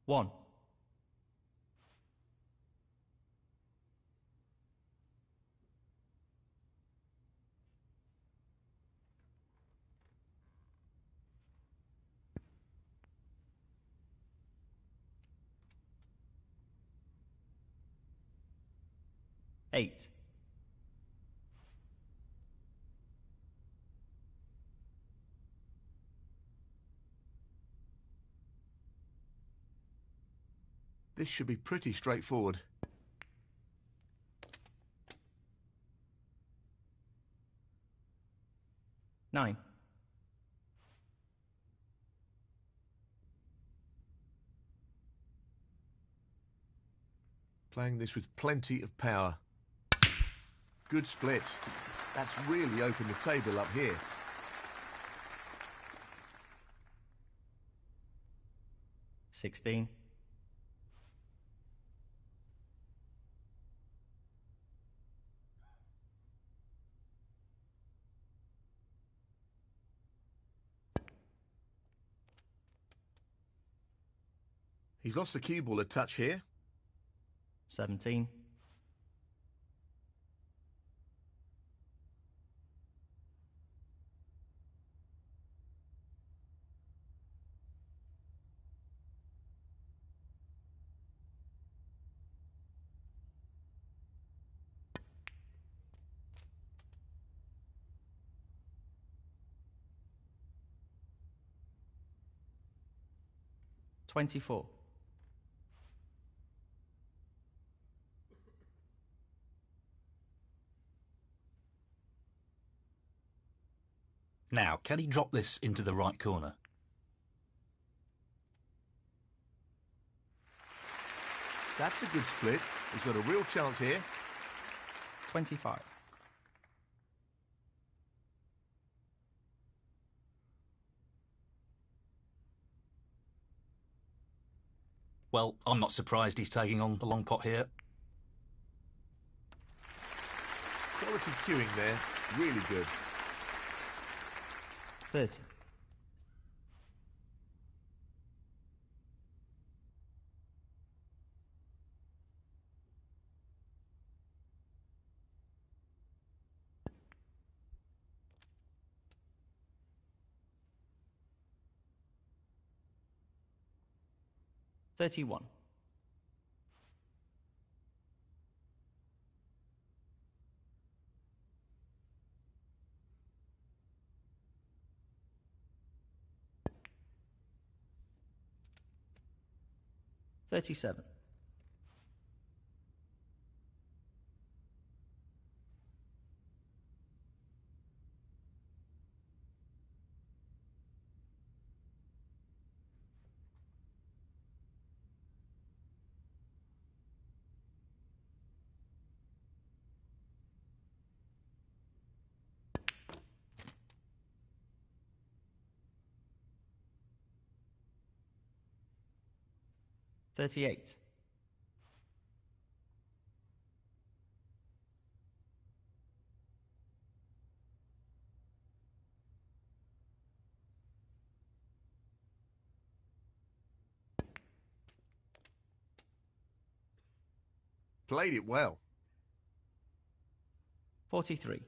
1. Eight. This should be pretty straightforward. 9. Playing this with plenty of power. Good split. That's really opened the table up here. 16. He's lost the cue ball a touch here. 17. $24. Now, can he drop this into the right corner? That's a good split. He's got a real chance here. 25. Well, I'm not surprised he's taking on the long pot here. Quality cueing there. Really good. 30. $31. $37. $38. Played it well. 43.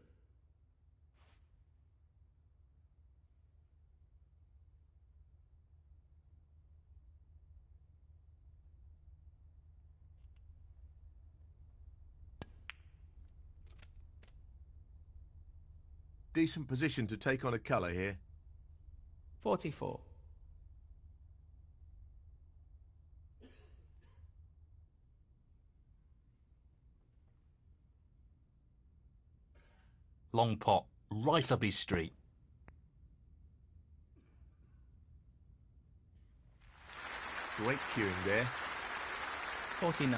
Decent position to take on a colour here. 44. Long pot, right up his street. Great cueing there. 49.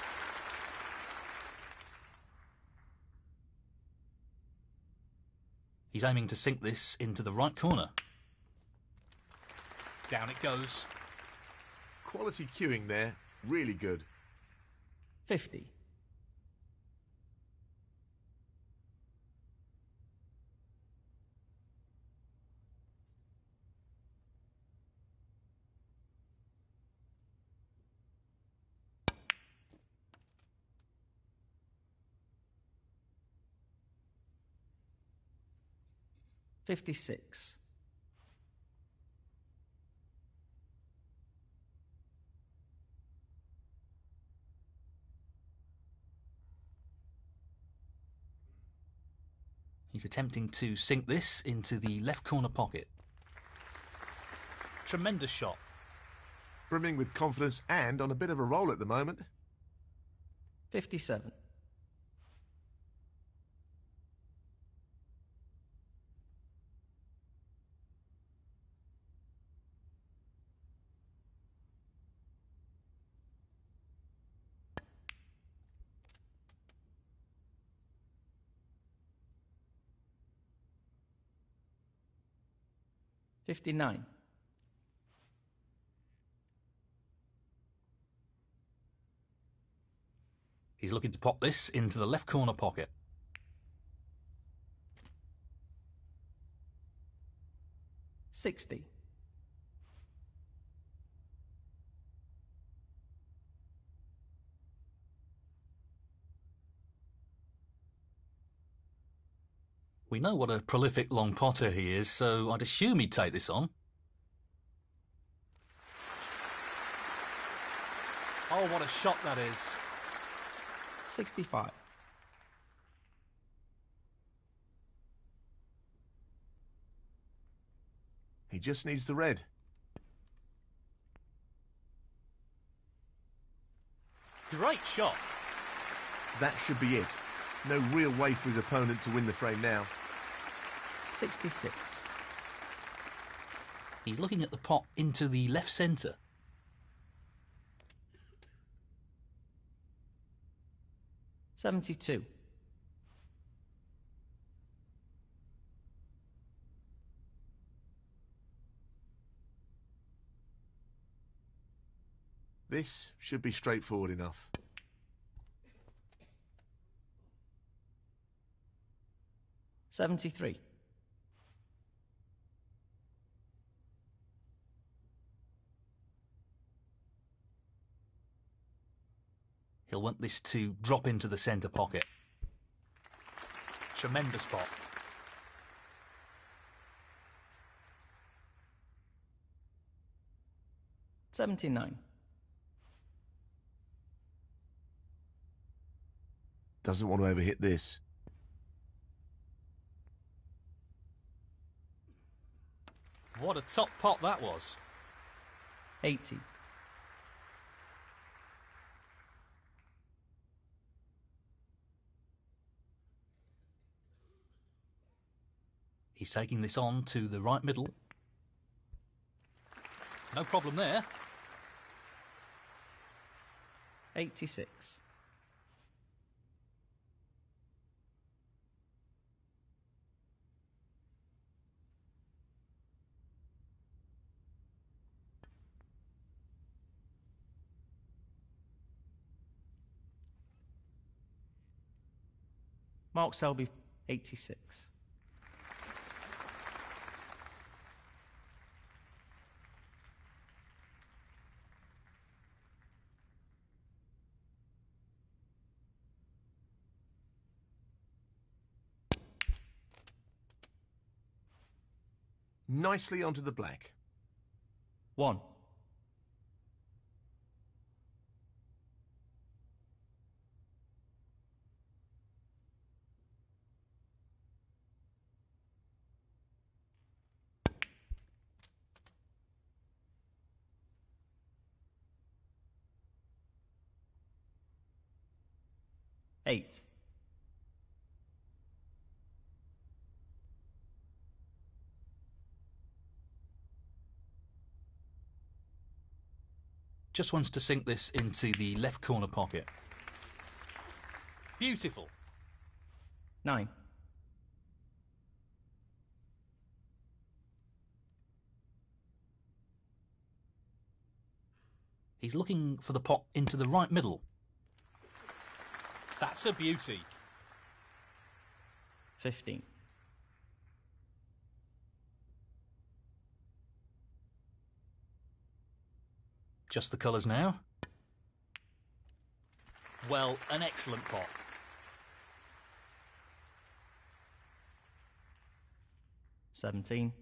He's aiming to sink this into the right corner. Down it goes. Quality cueing there. Really good. 50. 56. He's attempting to sink this into the left corner pocket. Tremendous shot. Brimming with confidence and on a bit of a roll at the moment. 57. $59. He's looking to pop this into the left corner pocket. $60. We know what a prolific long potter he is, so I'd assume he'd take this on. Oh, what a shot that is. 65. He just needs the red. Great shot. That should be it. No real way for his opponent to win the frame now. 66. He's looking at the pot into the left centre. $72. This should be straightforward enough. $73. He'll want this to drop into the centre pocket. Tremendous pot. $79. Doesn't want to overhit this. What a top pot that was. 80. He's taking this on to the right middle. No problem there. 86. Mark Selby, 86. Nicely onto the black. 1. $8. Just wants to sink this into the left corner pocket. Beautiful. 9. He's looking for the pot into the right middle. That's a beauty. 15. Just the colours now. Well, an excellent pot. 17.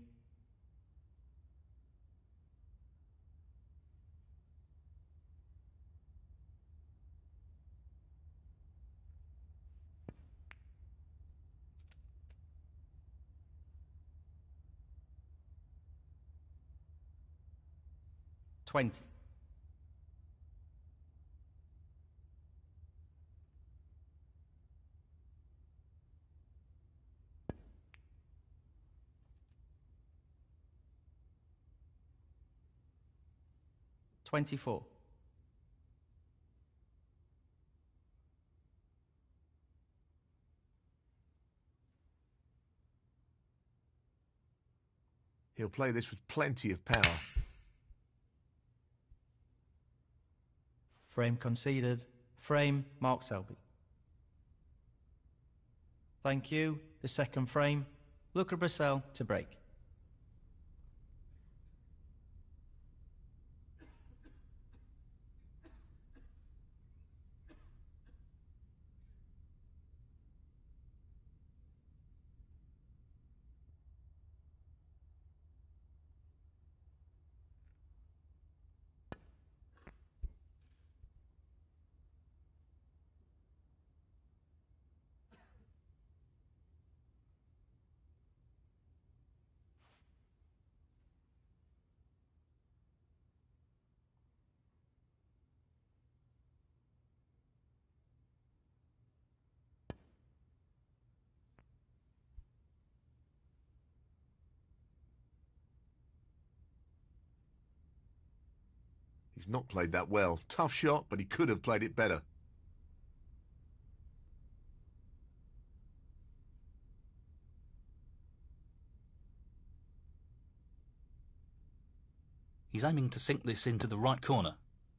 20. 24. 'He'll play this with plenty of power. Frame conceded. Frame, Mark Selby. Thank you. The second frame, Luca Brissell to break. He's not played that well. Tough shot, but he could have played it better. He's aiming to sink this into the right corner.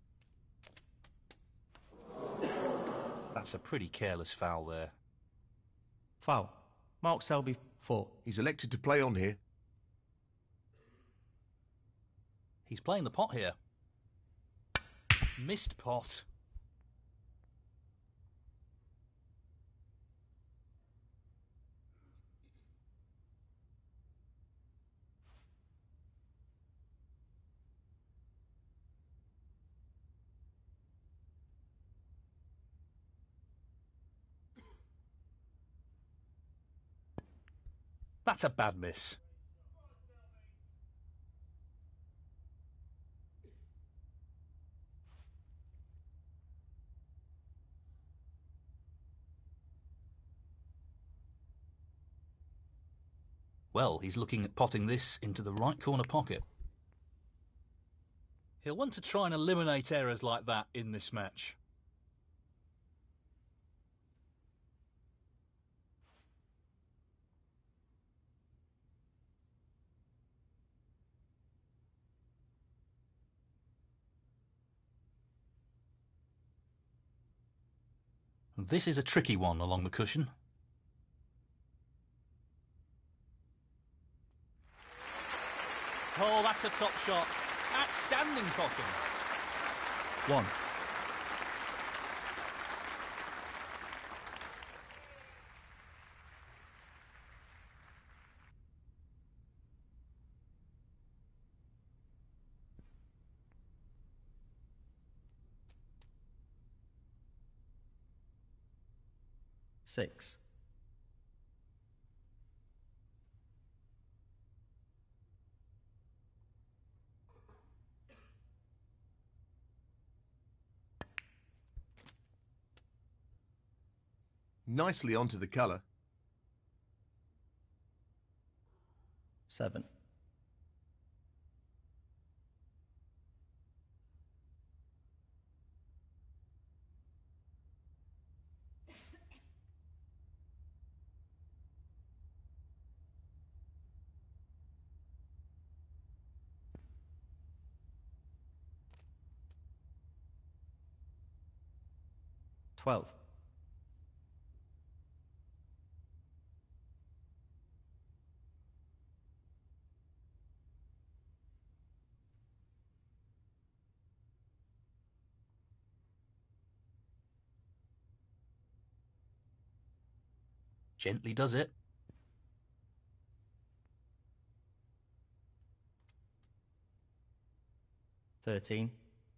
That's a pretty careless foul there. Foul, Mark Selby 4. He's elected to play on here. He's playing the pot here. Missed pot. That's a bad miss. Well, he's looking at potting this into the right corner pocket. He'll want to try and eliminate errors like that in this match. This is a tricky one along the cushion. Oh, that's a top shot. Outstanding potting. 1. Six. Nicely onto the colour. 7. 12. 'Gently does it. 13.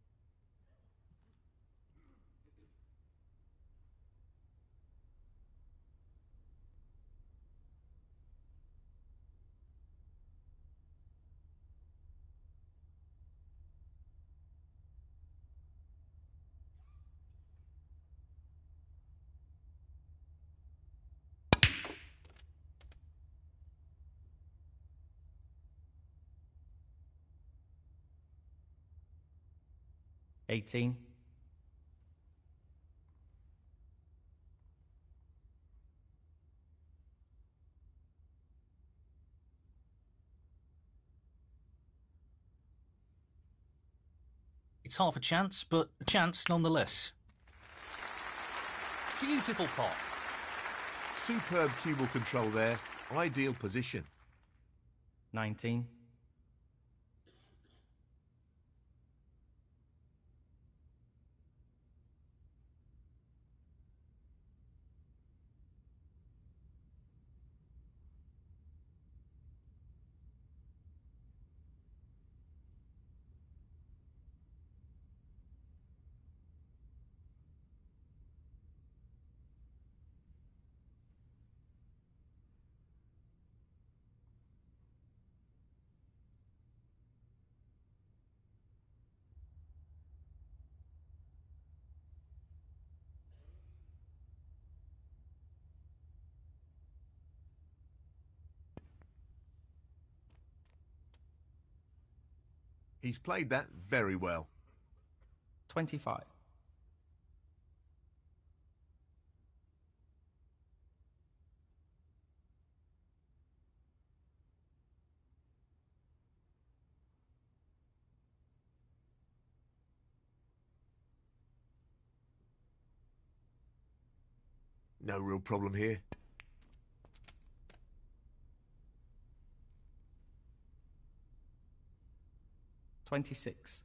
18. 'It's half a chance, but a chance nonetheless. Beautiful pot. Superb cue ball control there. Ideal position. 19. He's played that very well. 25. No real problem here. 26.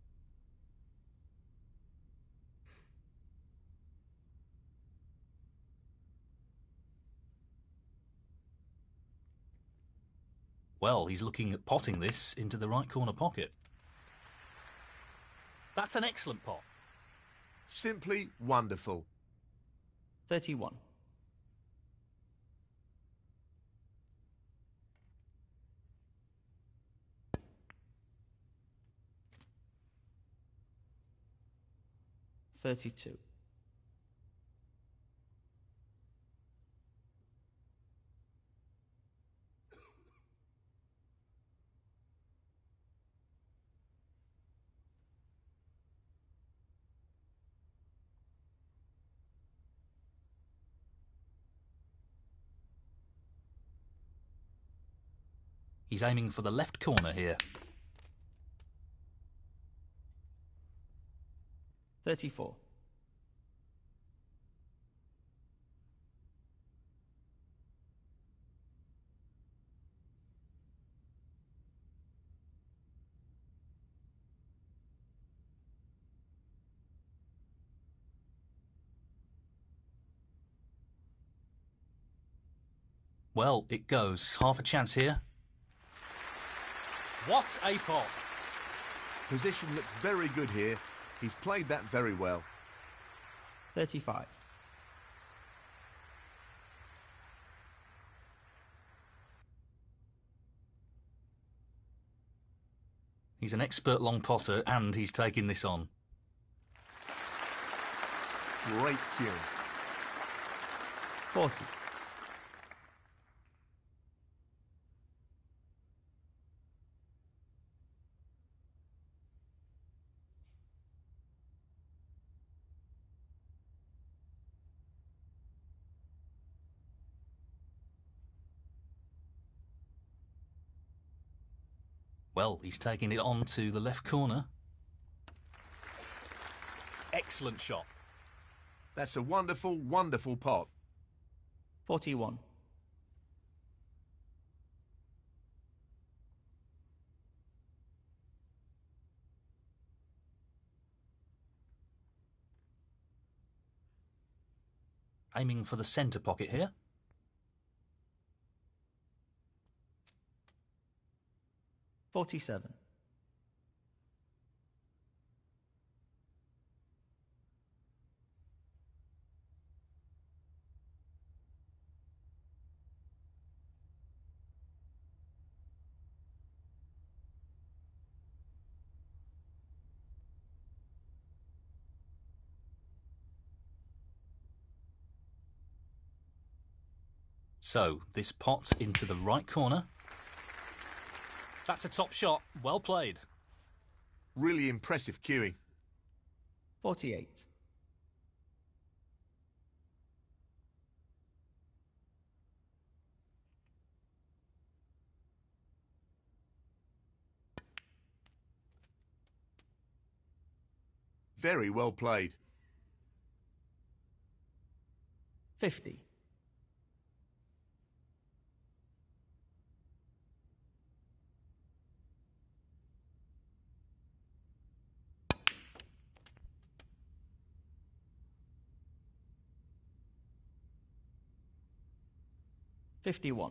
Well, he's looking at potting this into the right corner pocket. That's an excellent pot. Simply wonderful. 31. 32. He's aiming for the left corner here. 34. Well, it goes. Half a chance here. What a pot. Position looks very good here. He's played that very well. 35. He's an expert long potter and he's taking this on. Great cue. 40. Well, he's taking it on to the left corner. Excellent shot. That's a wonderful, wonderful pot. 41. Aiming for the centre pocket here. 47. So, this pot into the right corner. That's a top shot. Well played. Really impressive cueing. 48. Very well played. 50. $51.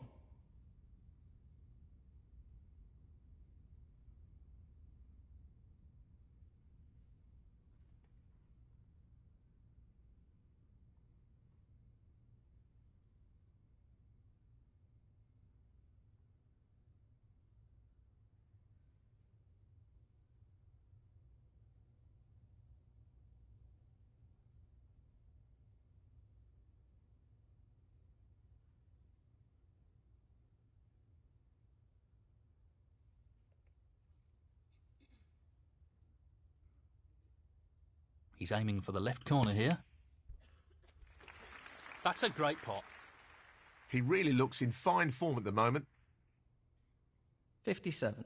He's aiming for the left corner here. That's a great pot. He really looks in fine form at the moment. 57.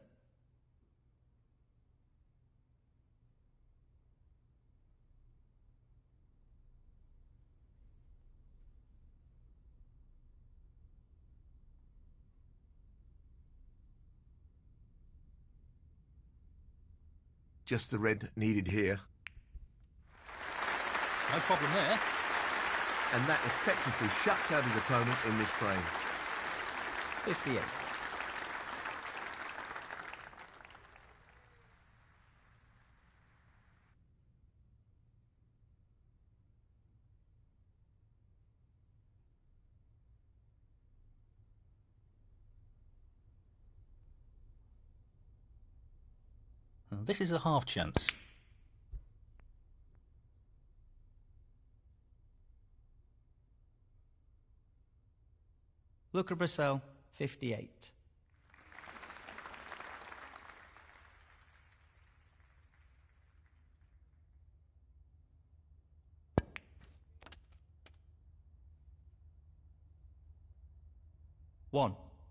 Just the red needed here. No problem there. And that effectively shuts out his opponent in this frame. 58. This is a half chance. Looker Brissell, 58. One.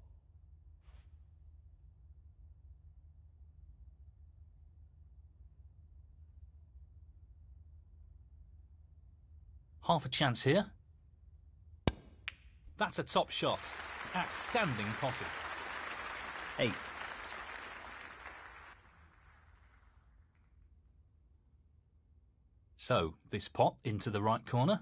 Half a chance here. That's a top shot. Outstanding potting. 8. So, this pot into the right corner.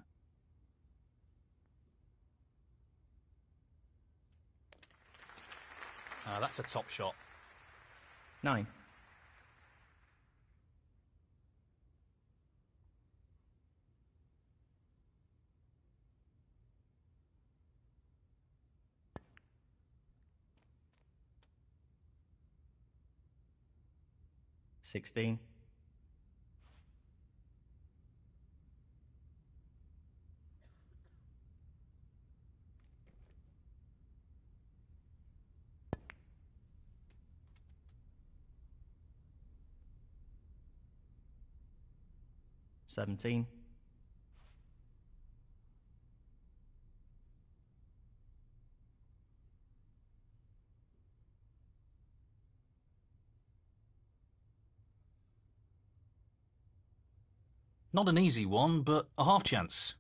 That's a top shot. 9. $16. $17. Not an easy one, but a half chance.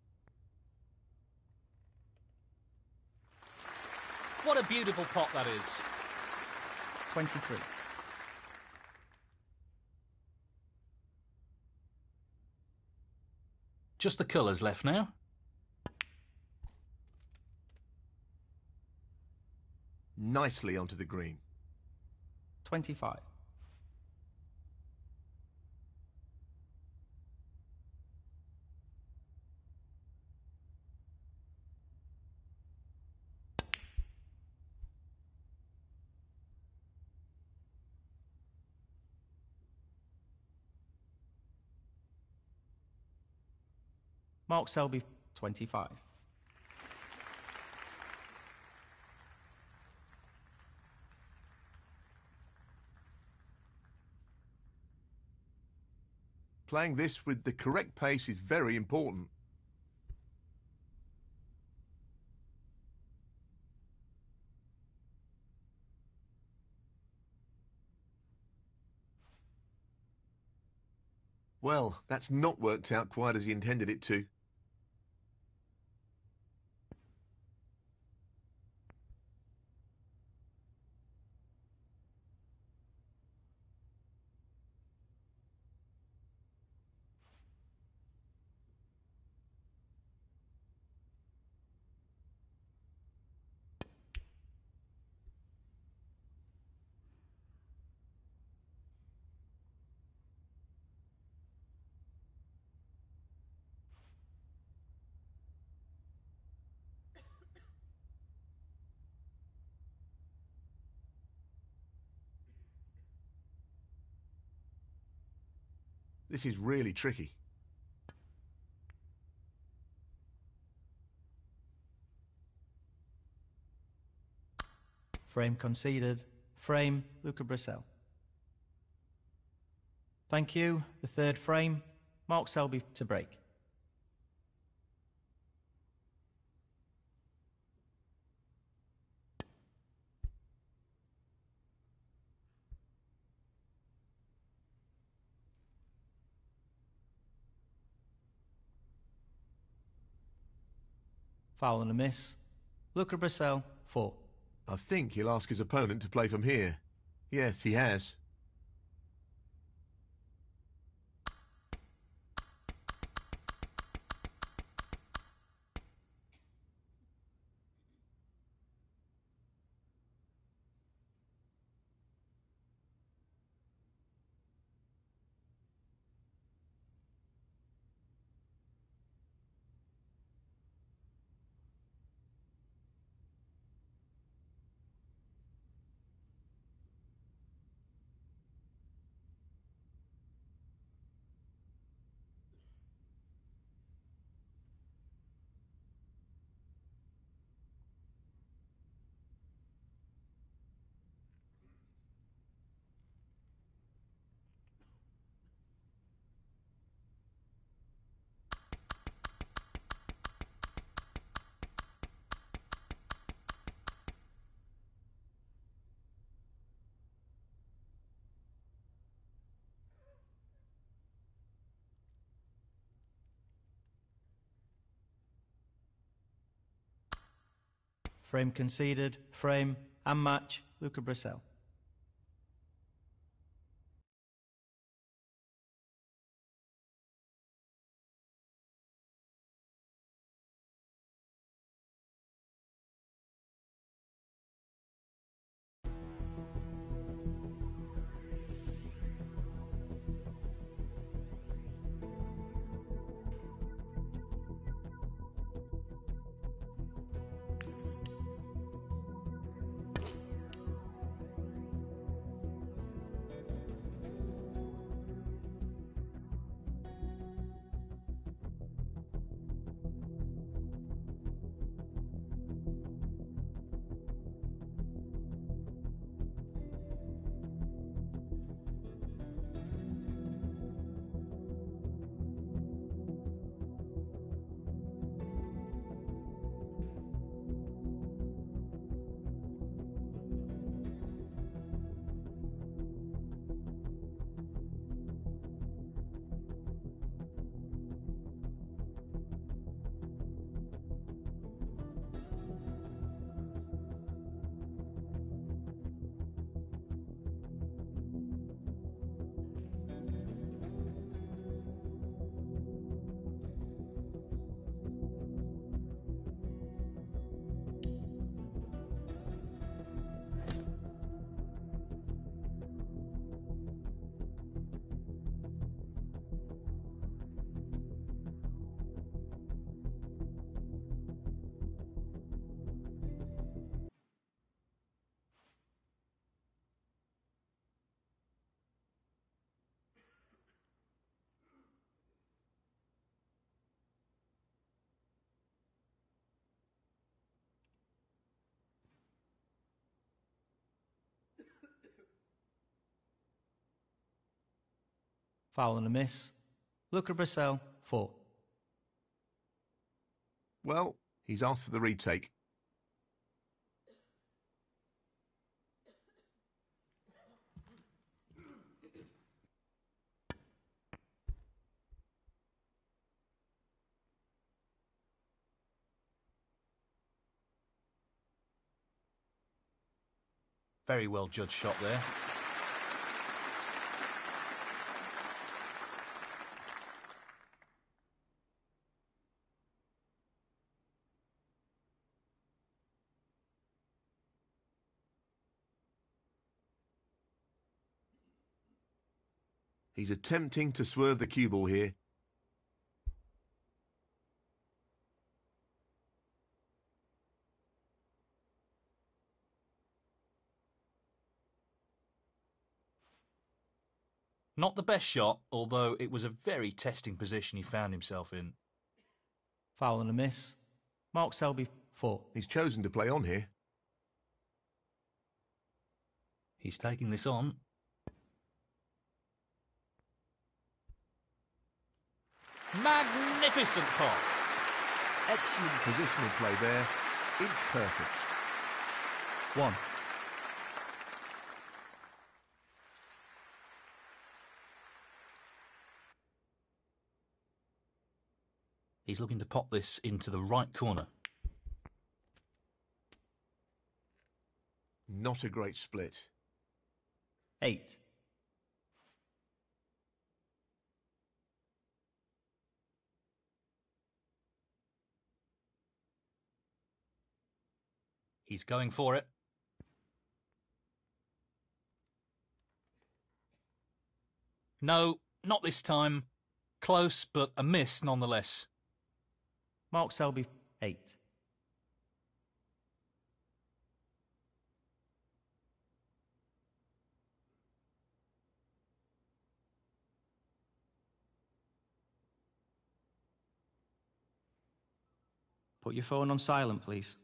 What a beautiful pot that is. 23. Just the colours left now. Nicely onto the green. 25. Mark Selby, 25. Playing this with the correct pace is very important. Well, that's not worked out quite as he intended it to. This is really tricky. Frame conceded. Frame, Luca Brissell. Thank you. The third frame, Mark Selby to break. Foul and a miss. Luca Brissell, 4. I think he'll ask his opponent to play from here. Yes, he has. Frame conceded. Frame and match, Luca Brissell. Foul and a miss. Looker Brissell, 4. Well, he's asked for the retake. Very well judged shot there. He's attempting to swerve the cue ball here. Not the best shot, although it was a very testing position he found himself in. Foul and a miss. Mark Selby, 4. He's chosen to play on here. He's taking this on. Magnificent pot! Excellent positional play there. It's perfect. 1. He's looking to pop this into the right corner. Not a great split. 8. He's going for it. No, not this time. Close, but a miss nonetheless. Mark Selby, 8. Put your phone on silent, please.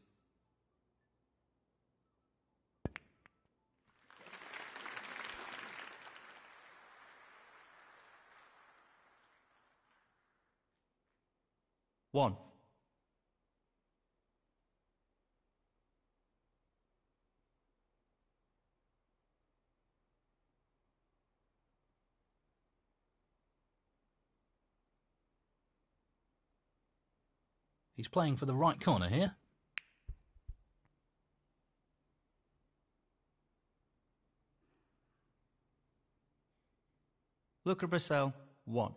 One. He's playing for the right corner here. Looker Brissell, 1.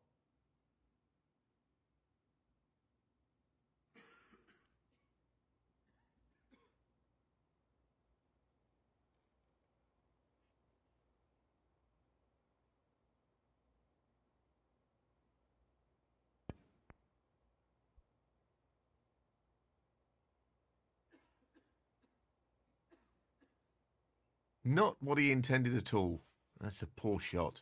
Not what he intended at all. That's a poor shot.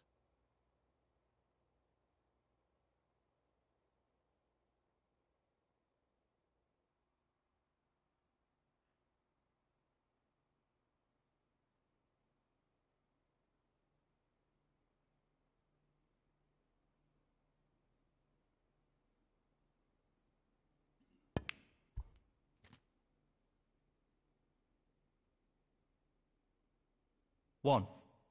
One.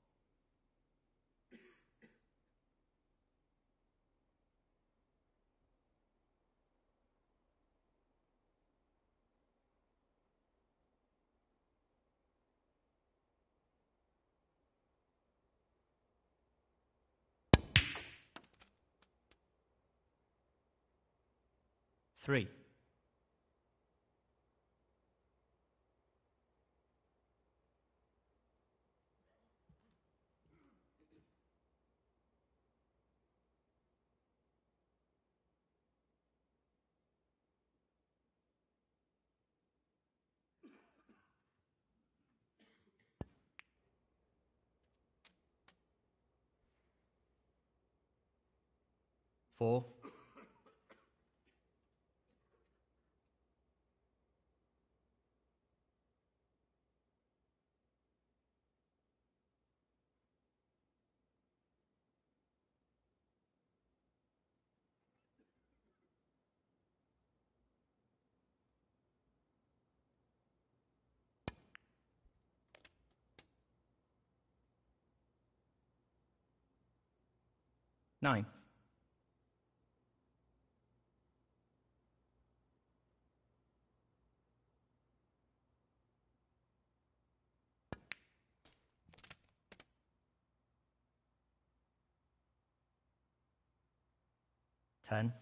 Three. Four. 9. Ten.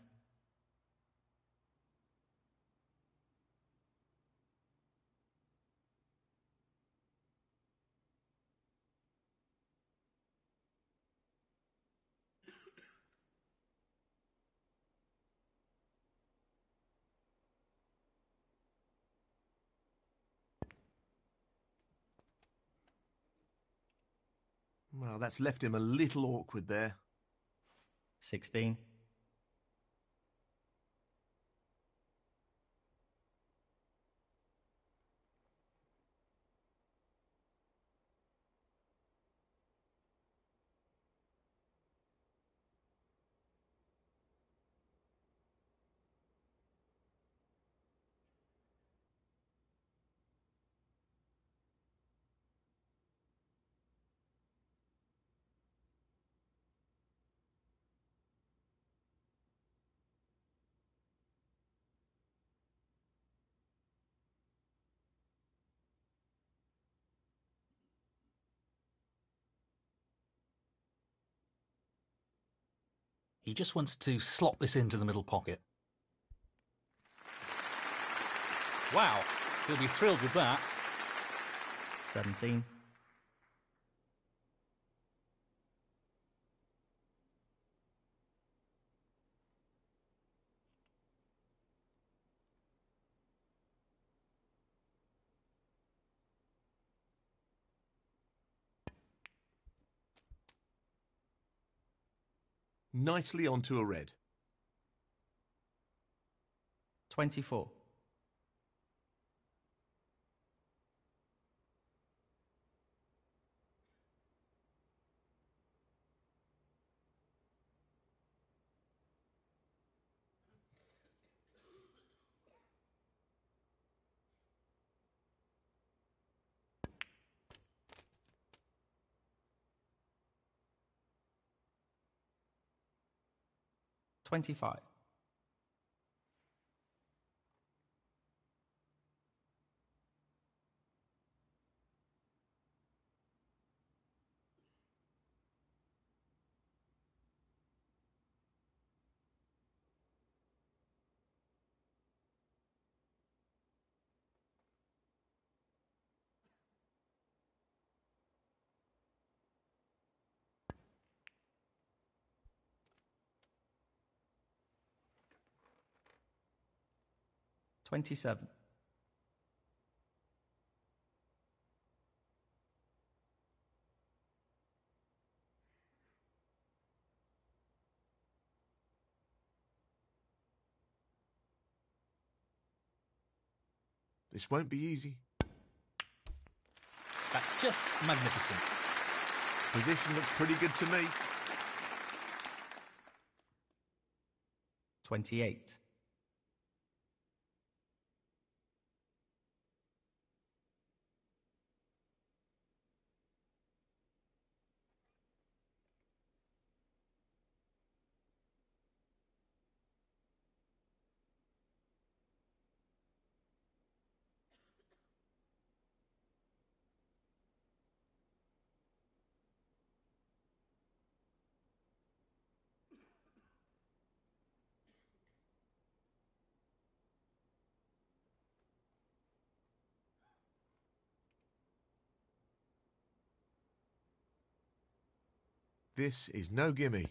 Well, that's left him a little awkward there. 16. He just wants to slot this into the middle pocket. Wow, he'll be thrilled with that. 17. Nicely onto a red. 24. $25. $27. This won't be easy. That's just magnificent. Position looks pretty good to me. 28. This is no gimme.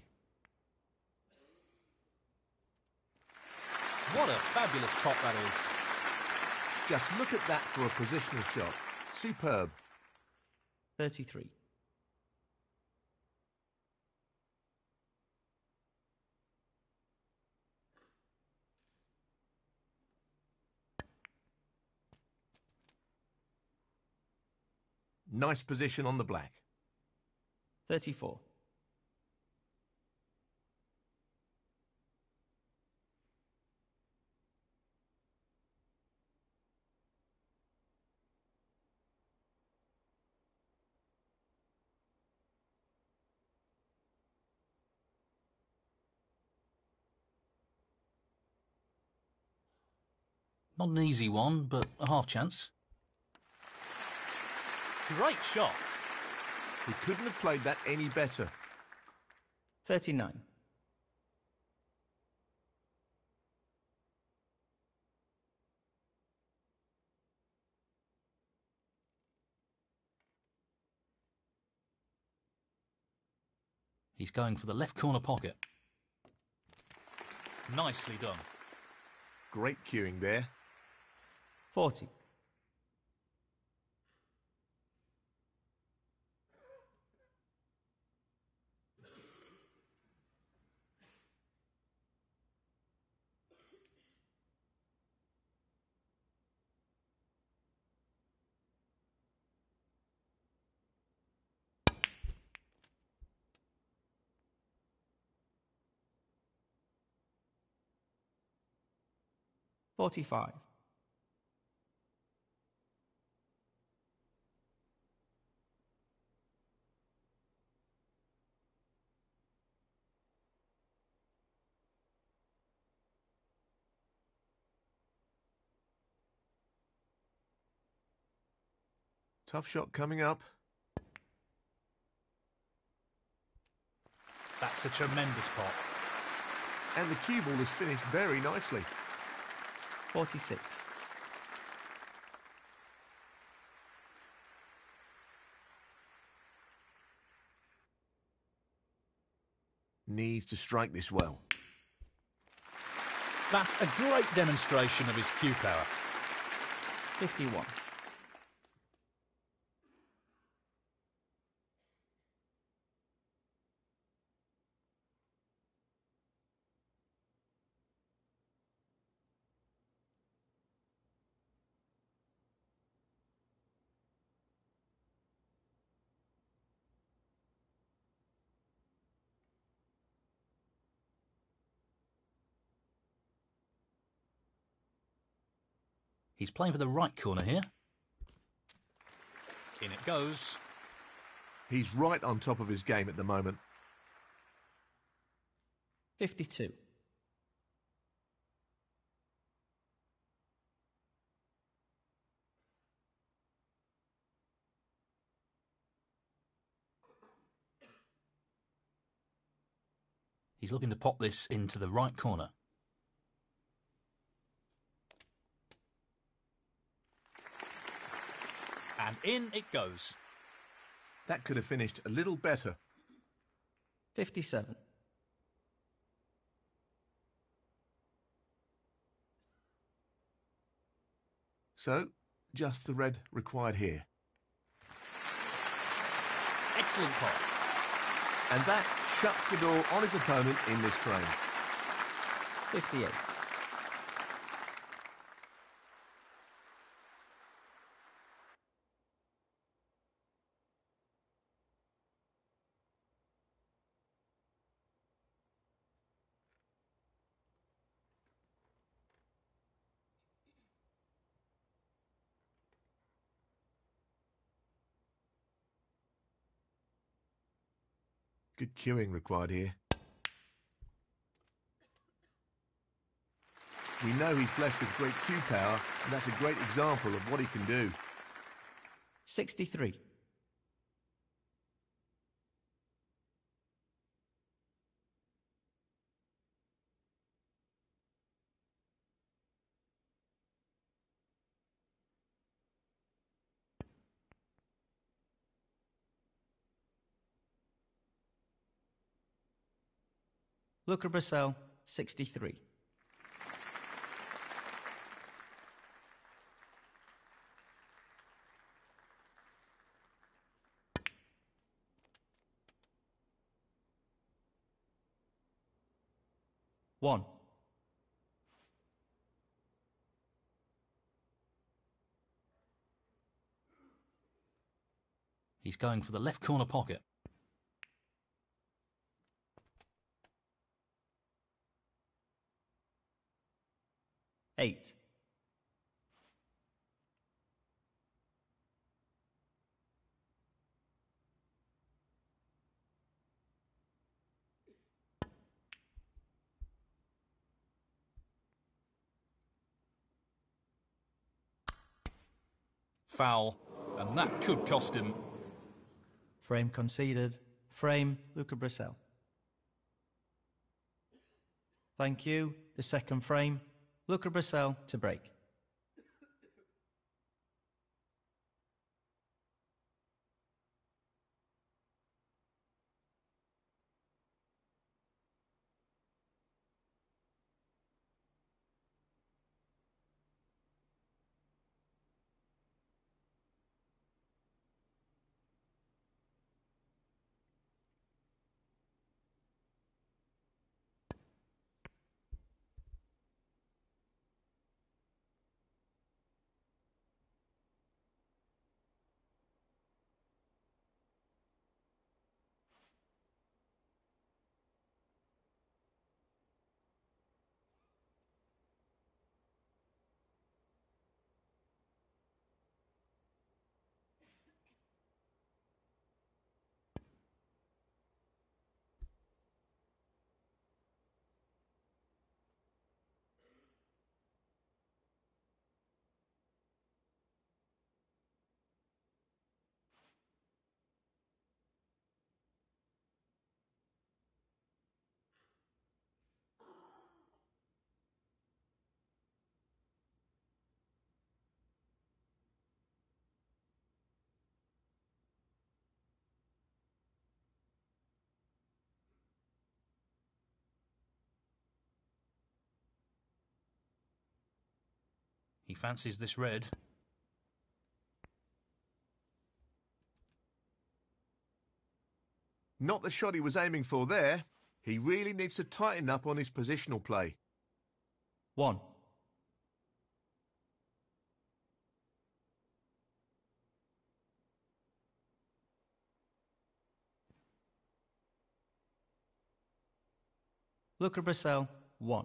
What a fabulous pot that is. Just look at that for a positional shot. Superb. 33. Nice position on the black. 34. Not an easy one, but a half chance. Great shot. He couldn't have played that any better. 39. He's going for the left corner pocket. Nicely done. Great cueing there. 40. $45. Tough shot coming up. That's a tremendous pot. And the cue ball is finished very nicely. 46. Needs to strike this well. That's a great demonstration of his cue power. 51. He's playing for the right corner here. In it goes. He's right on top of his game at the moment. 52. He's looking to pop this into the right corner. And in it goes. That could have finished a little better. 57. So, just the red required here. Excellent pot. And that shuts the door on his opponent in this frame. 58. Good cueing required here. We know he's blessed with great cue power, and that's a great example of what he can do. 63. Luca Brissell, 63. One. He's going for the left corner pocket. Eight. foul, and that could cost him. Frame conceded. Frame, Luca Brissell. Thank you. The second frame, Luca Brissell to break. He fancies this red. Not the shot he was aiming for there. He really needs to tighten up on his positional play. 1. Luca Brissell, 1.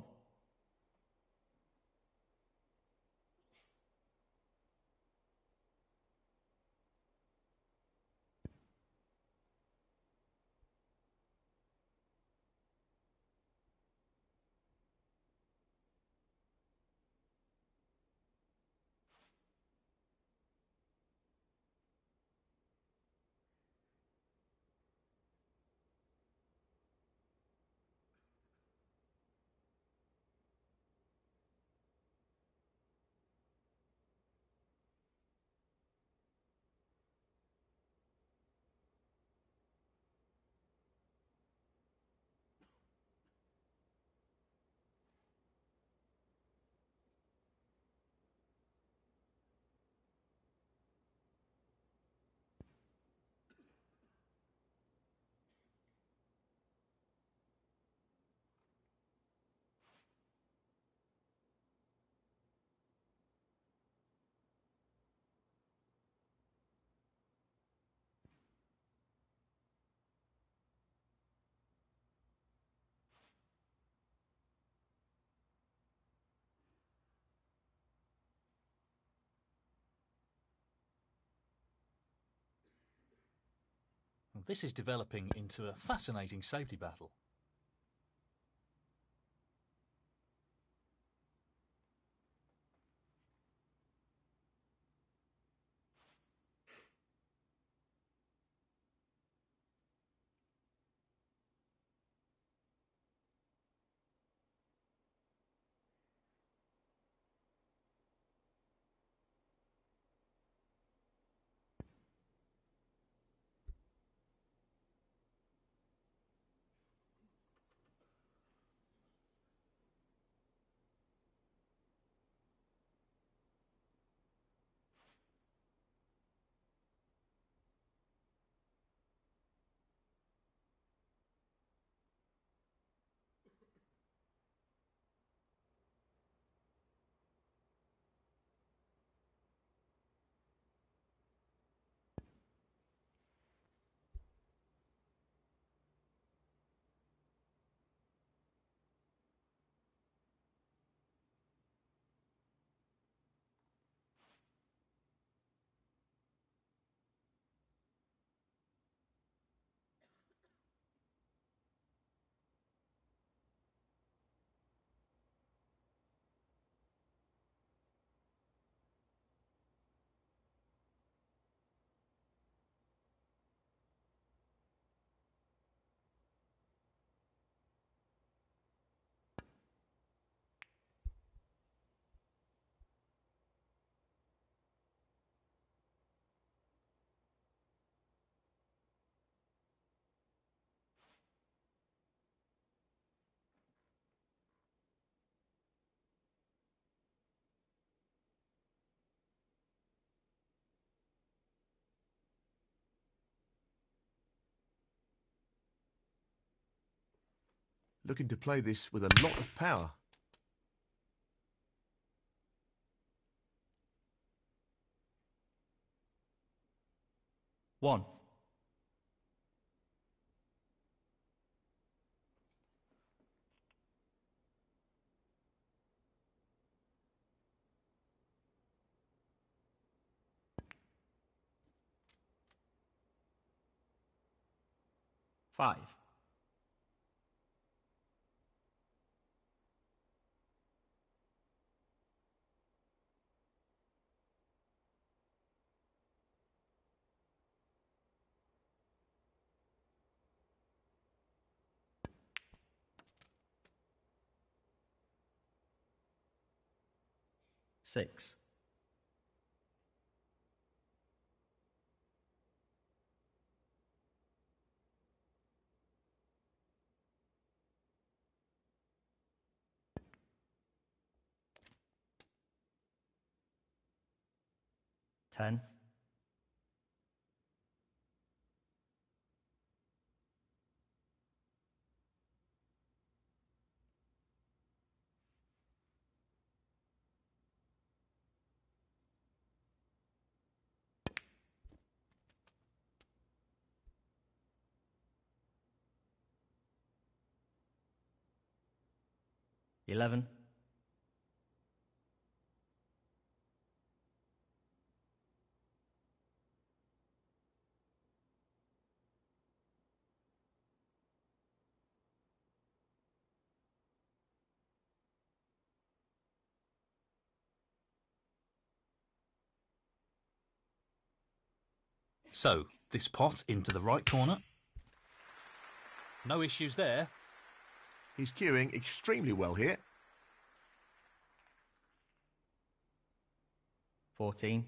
This is developing into a fascinating safety battle. Looking to play this with a lot of power. One. Five. Six. Ten. Eleven. So, this pot into the right corner. No issues there. He's cueing extremely well here. 14.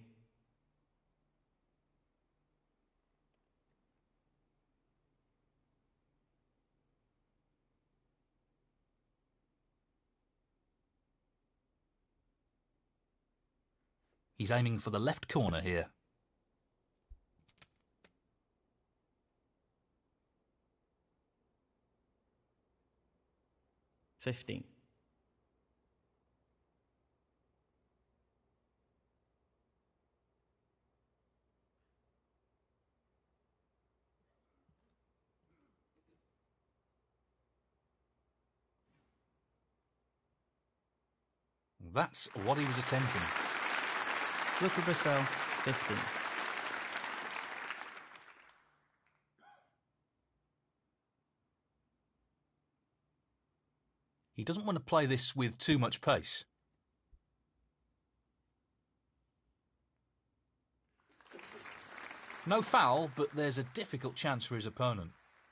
He's aiming for the left corner here. 15. That's what he was attempting. Luca Brissell, 15. He doesn't want to play this with too much pace. No foul, but there's a difficult chance for his opponent.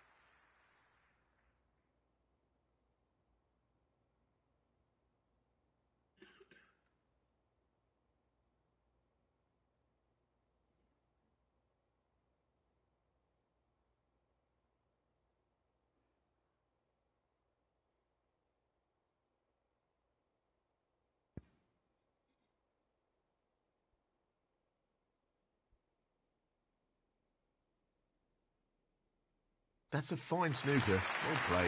That's a fine snooker. Well played.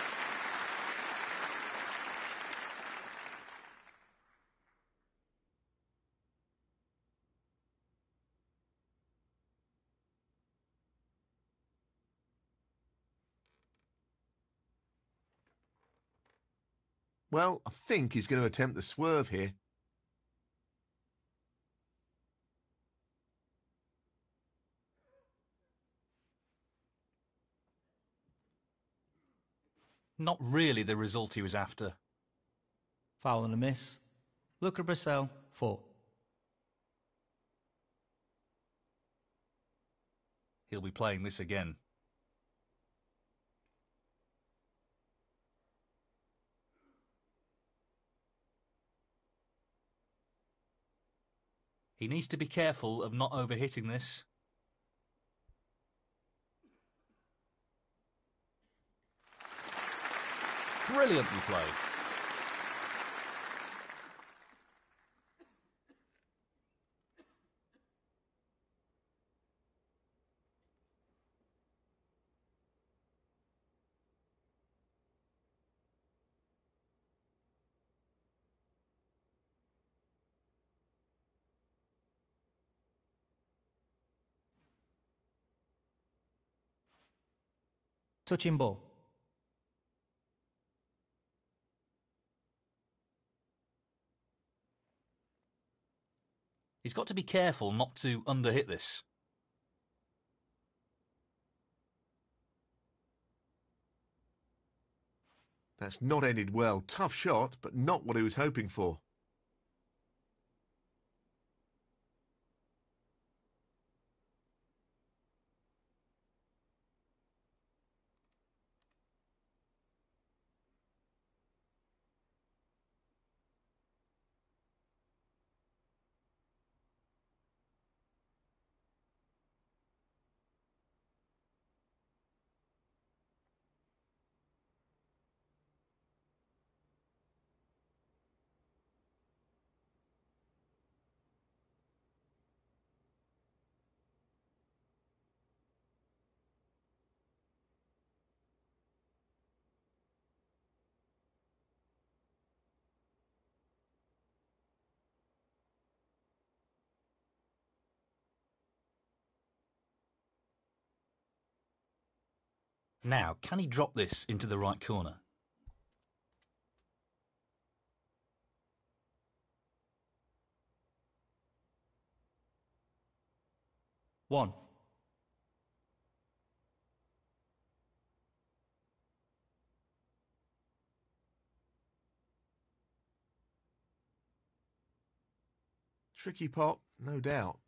Well, I think he's going to attempt the swerve here. Not really the result he was after. Foul and a miss. Luca Brissell, 4. He'll be playing this again. He needs to be careful of not overhitting this. Brilliantly played. Touching ball. He's got to be careful not to underhit this. That's not ended well. Tough shot, but not what he was hoping for. Now, can he drop this into the right corner? One. Tricky pot, no doubt.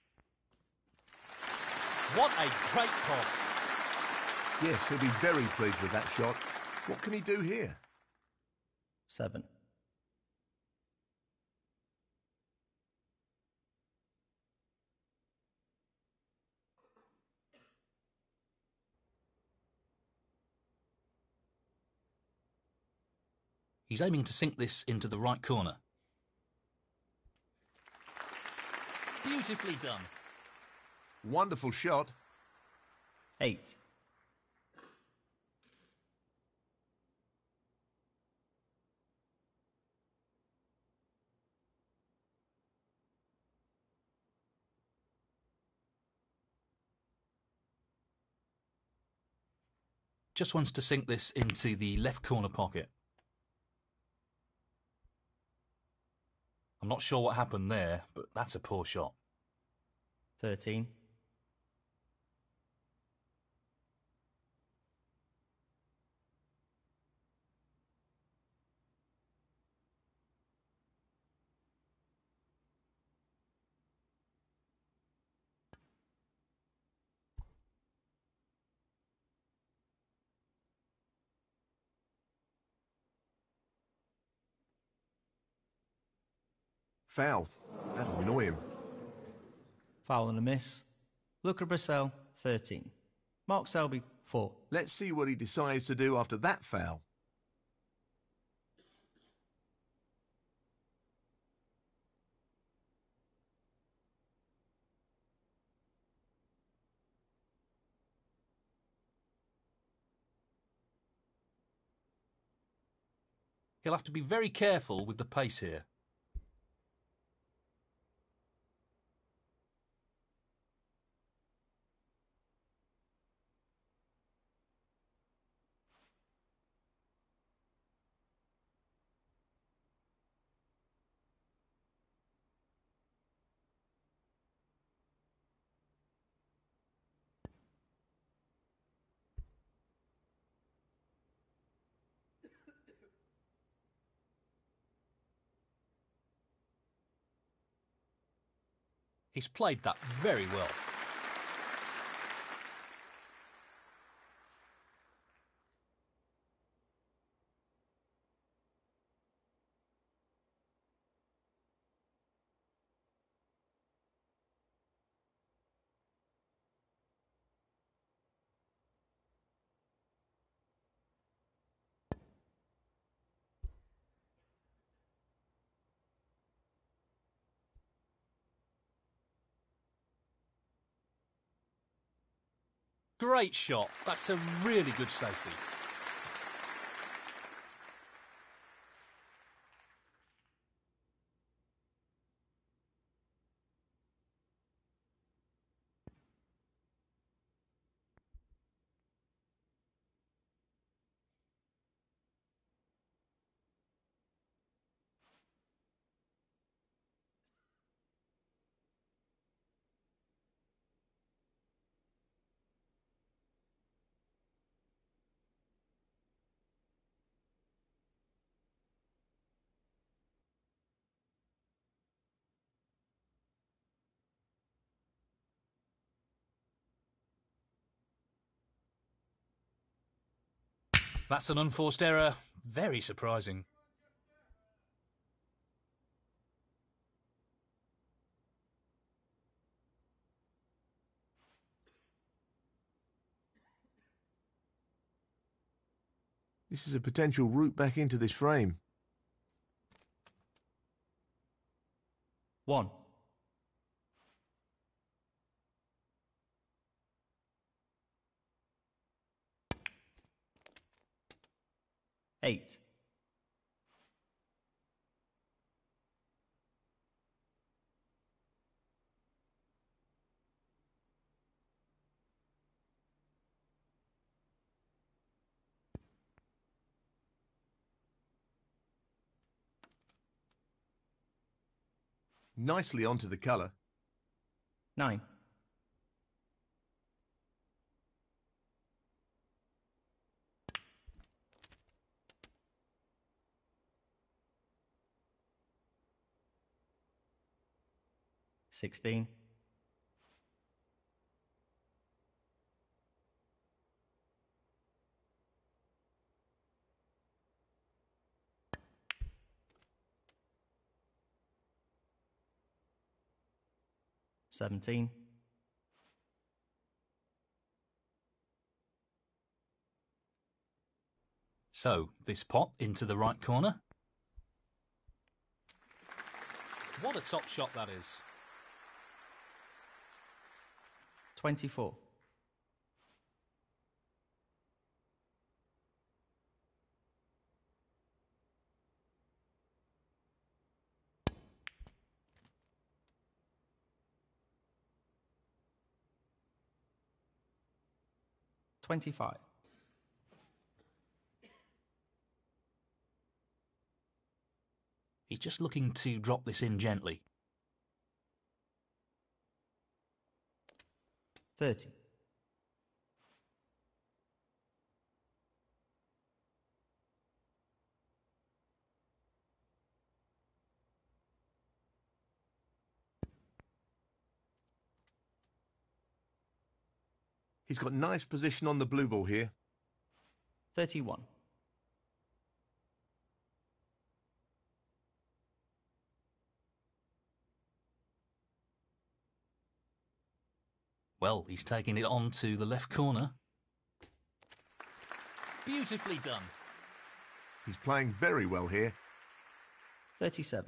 What a great pass. Yes, he'll be very pleased with that shot. What can he do here? 7. He's aiming to sink this into the right corner. Beautifully done. Wonderful shot. 8. Just wants to sink this into the left corner pocket. I'm not sure what happened there, but that's a poor shot. 13. Foul. That'll annoy him. Foul and a miss. Luca Brissell, 13. Mark Selby, 4. Let's see what he decides to do after that foul. He'll have to be very careful with the pace here. He's played that very well. Great shot. That's a really good safety. That's an unforced error. Very surprising. This is a potential route back into this frame. 1. Eight. 'Nicely onto the colour. 9. 16. 17. So, this pot into the right corner. What a top shot that is. 24. 25. 'He's just looking to drop this in gently. 30. 'He's got nice position on the blue ball here. 31. 'Well, he's taking it on to the left corner. Beautifully done. He's playing very well here. 37.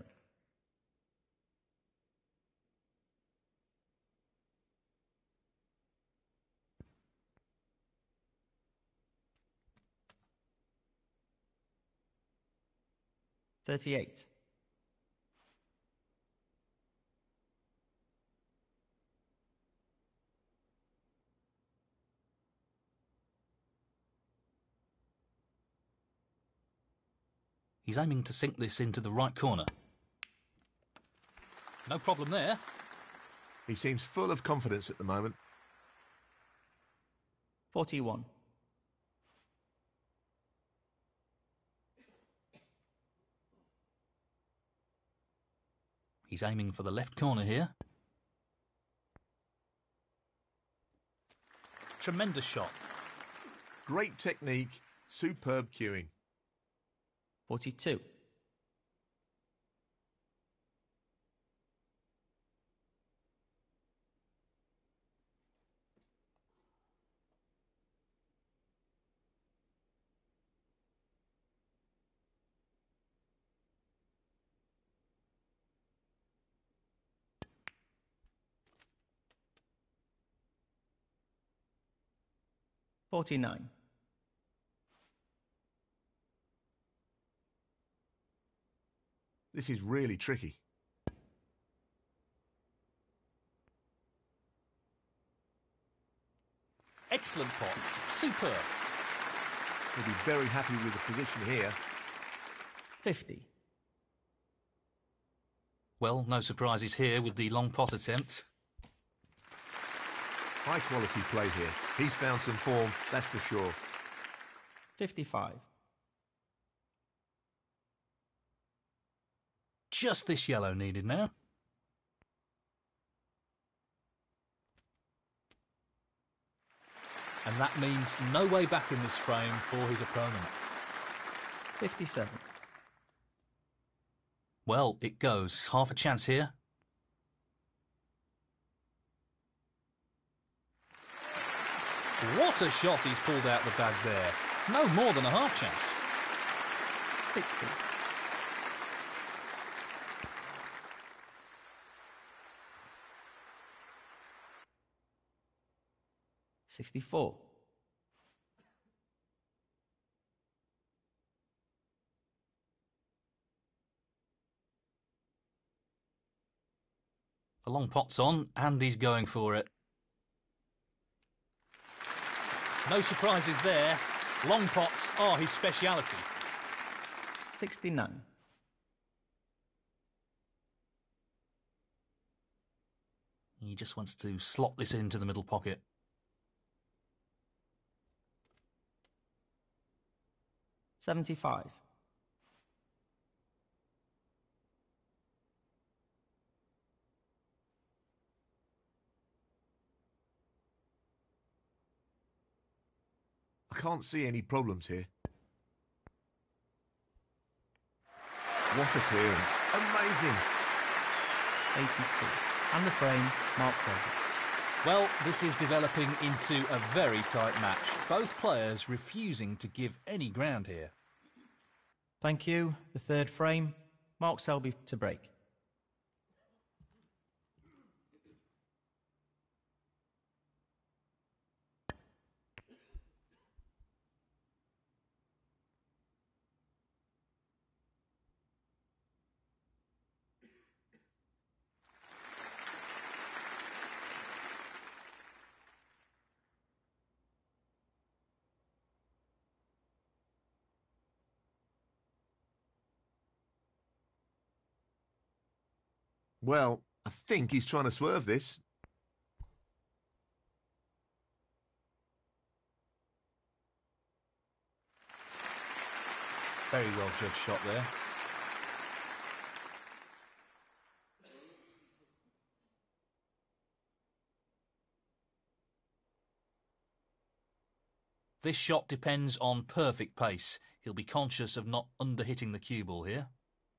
38. 'He's aiming to sink this into the right corner. No problem there. He seems full of confidence at the moment. 41. 'He's aiming for the left corner here. Tremendous shot. Great technique, superb cueing. 42. 49. 'This is really tricky. Excellent pot. Superb. He'll be very happy with the position here. 50. Well, no surprises here with the long pot attempt. High quality play here. He's found some form, that's for sure. 55. Just this yellow needed now. And that means no way back in this frame for his opponent. 57. Well, it goes. Half a chance here. What a shot he's pulled out the bag there. No more than a half chance. 60. $64. A long pot's on, and he's going for it. No surprises there. Long pots are his speciality. 69. He just wants to slot this into the middle pocket. 75. I can't see any problems here. What a clearance. Amazing. 82. And the frame marks over. Well, this is developing into a very tight match. Both players refusing to give any ground here. Thank you. The third frame, Mark Selby to break. Well, I think he's trying to swerve this. Very well judged shot there. This shot depends on perfect pace. He'll be conscious of not underhitting the cue ball here.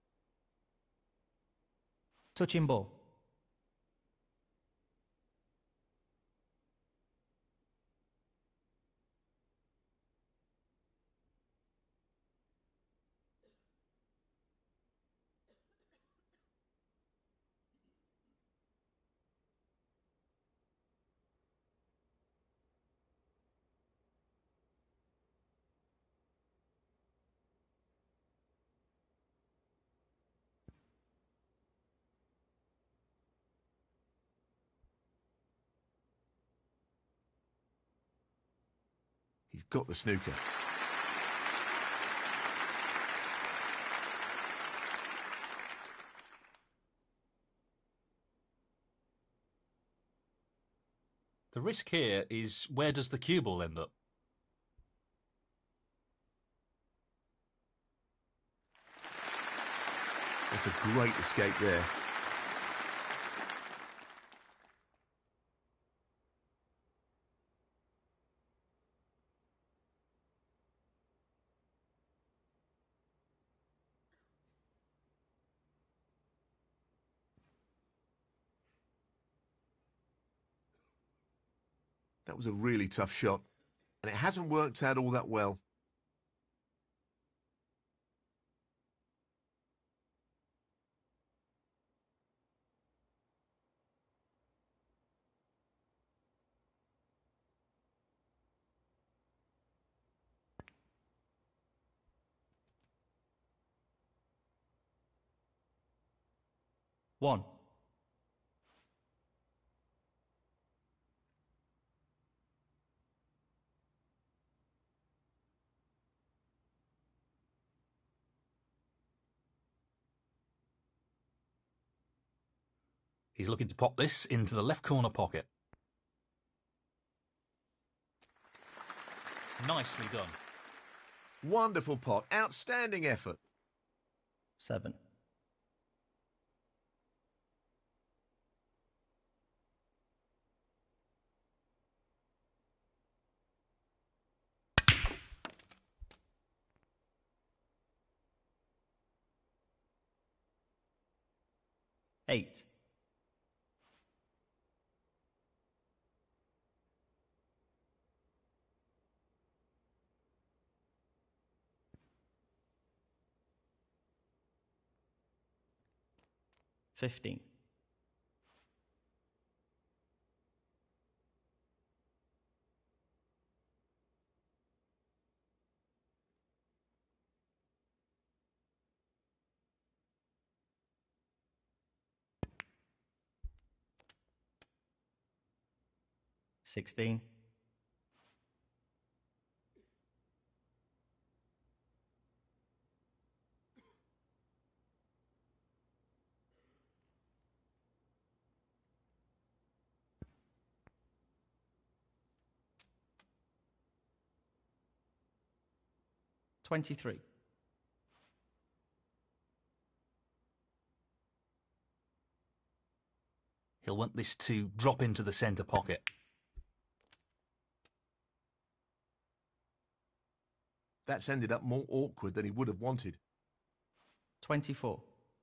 Touching ball. He's got the snooker. The risk here is, where does the cue ball end up? That's a great escape there. That was a really tough shot, and it hasn't worked out all that well. One. He's looking to pop this into the left corner pocket. Nicely done. Wonderful pot. Outstanding effort. 7. 8. $15. 16. 23. He'll want this to drop into the centre pocket. That's ended up more awkward than he would have wanted. 24.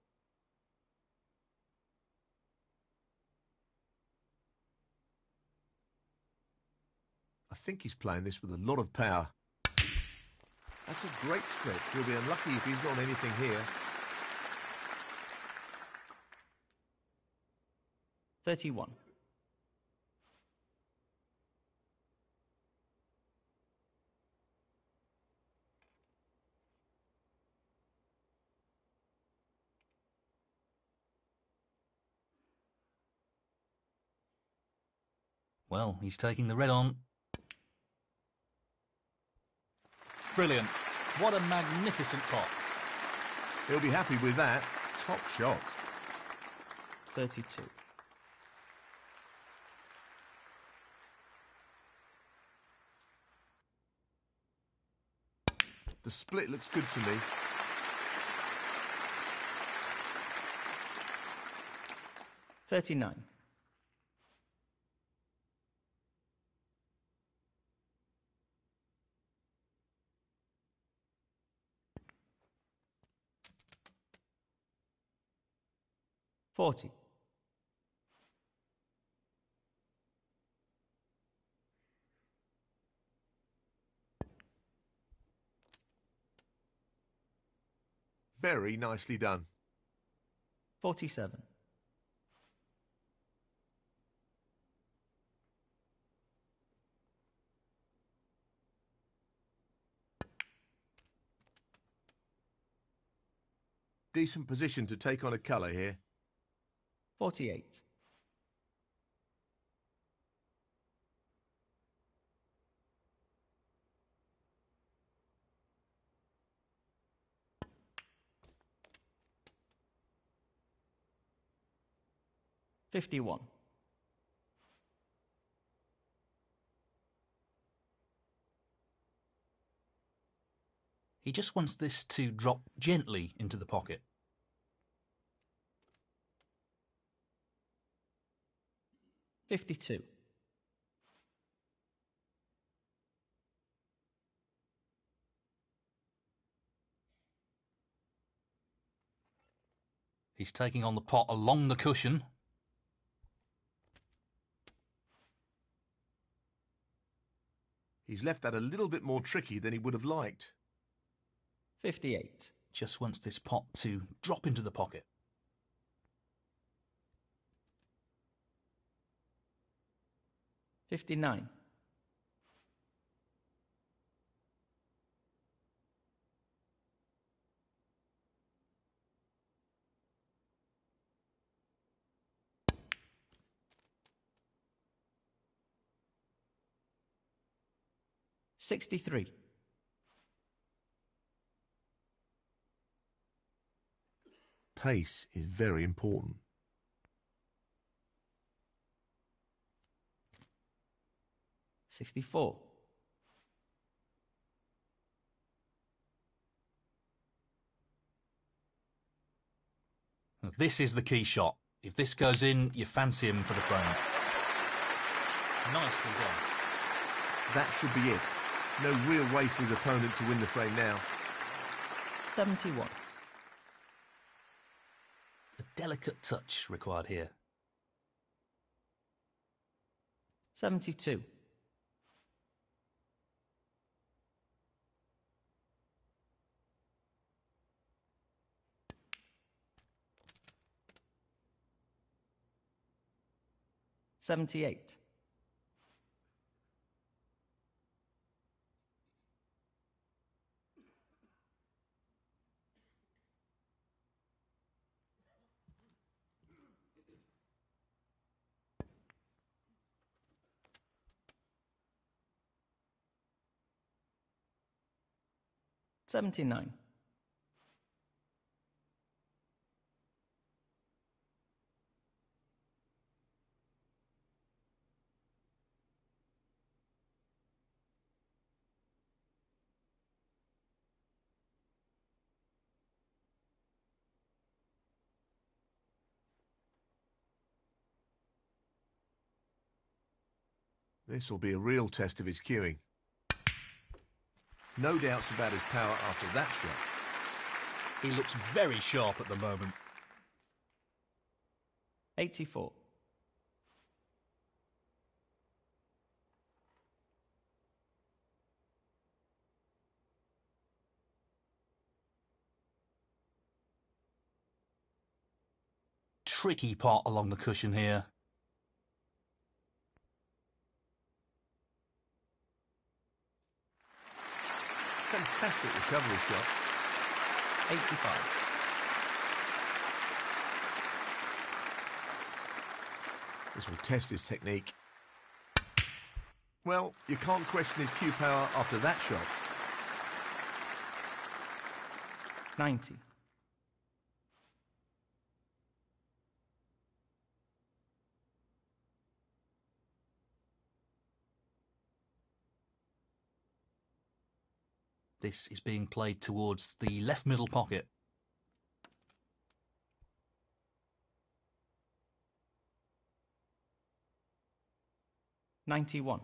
I think he's playing this with a lot of power. That's a great stretch. He'll be unlucky if he's got anything here. 31. Well, he's taking the red on. Brilliant. What a magnificent pot. He'll be happy with that. Top shot. 32. The split looks good to me. $39. $40. Very nicely done. 47. Decent position to take on a colour here. 48. $51. He just wants this to drop gently into the pocket. $52. He's taking on the pot along the cushion. He's left that a little bit more tricky than he would have liked. 58. Just wants this pot to drop into the pocket. $59. $63. Pace is very important. $64. This is the key shot. If this goes in, you fancy him for the frame. Nicely done. That should be it. No real way for his opponent to win the frame now. 71. A delicate touch required here. 72. $78. 79. This will be a real test of his cueing. No doubts about his power after that shot. He looks very sharp at the moment. 84. Tricky pot along the cushion here. Fantastic recovery shot. 85. This will test his technique. Well, you can't question his cue power after that shot. 90. This is being played towards the left middle pocket. $91.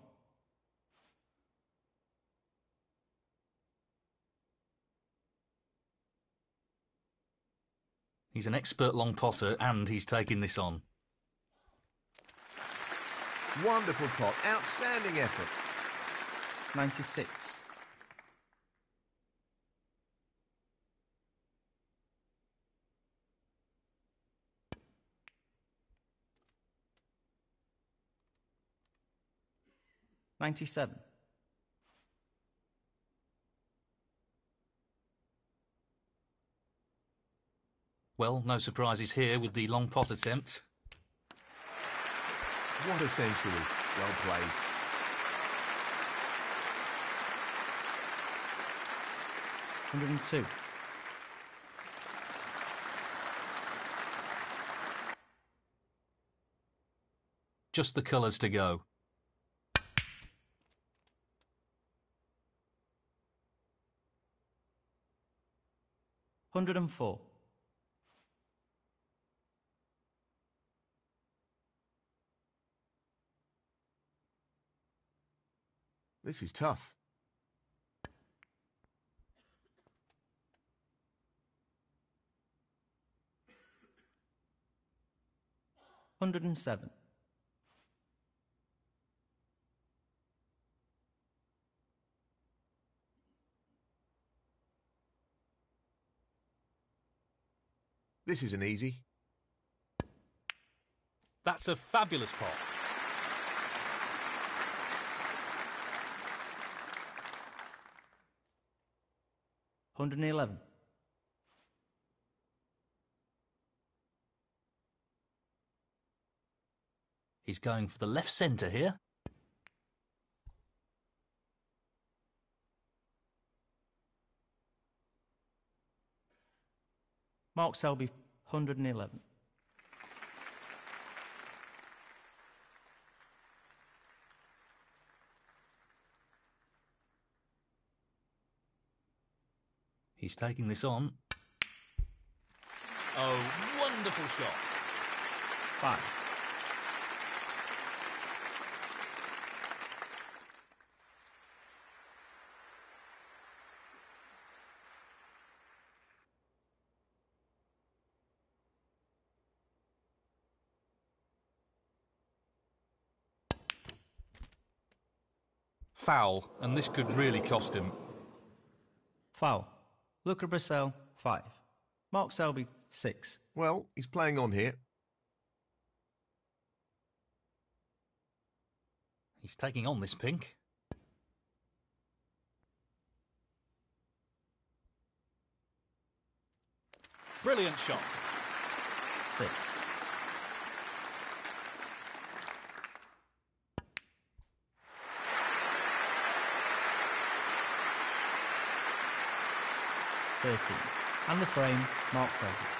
He's an expert long potter and he's taking this on. Wonderful pot. Outstanding effort. 96. $97. Well, no surprises here with the long pot attempt. What a century. Well played. $102. Just the colours to go. $104. This is tough. $107. This isn't easy. That's a fabulous pot. $111. He's going for the left centre here. Mark Selby, 111. He's taking this on. Oh, wonderful shot. 5. Foul, and this could really cost him. Foul. Luca Brecel, 5. Mark Selby, 6. Well, he's playing on here. He's taking on this pink. Brilliant shot. 6. And the frame, Mark Selby.